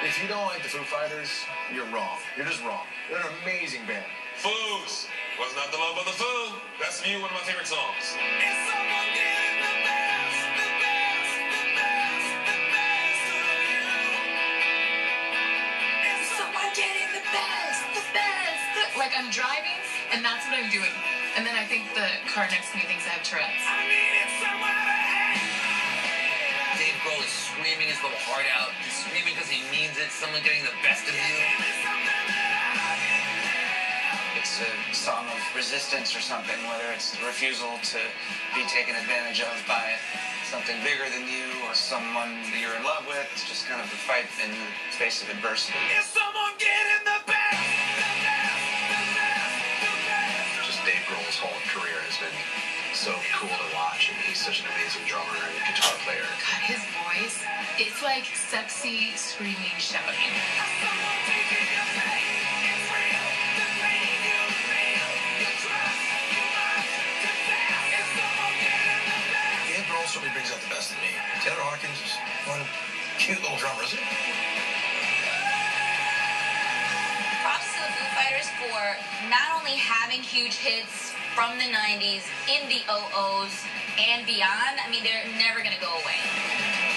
If you don't like the Foo Fighters, you're wrong. You're just wrong. They're an amazing band. Foos. Was not the love of the Foo. That's View, one of my favorite songs. Is someone getting the best, the best, the best, the best of you? Is someone getting the best, the best, Like I'm driving, and that's what I'm doing. And then I think the car next to me thinks I have Tourette's. I needed someone to hate. Dave Grohl is screaming his little heart out. He's screaming because he means it. Someone getting the best of you. It's a song of resistance or something, whether it's the refusal to be taken advantage of by something bigger than you or someone that you're in love with. It's just kind of the fight in the face of adversity. Is someone getting the best, the best, the best, the best? Just Dave Grohl's whole career has been so cool to watch, and he's such an amazing drummer and guitar player. God, his voice, it's like sexy, screaming, shouting. Someone taking your pain. It's real. The pain you feel. You trust. You must confess. Is someone getting the best? Dave Grohl certainly brings out the best in me. Taylor Hawkins is one cute little drummer, isn't he? Props to the Foo Fighters for not only having huge hits from the 90s, in the 00s, and beyond. I mean, they're never going to go away.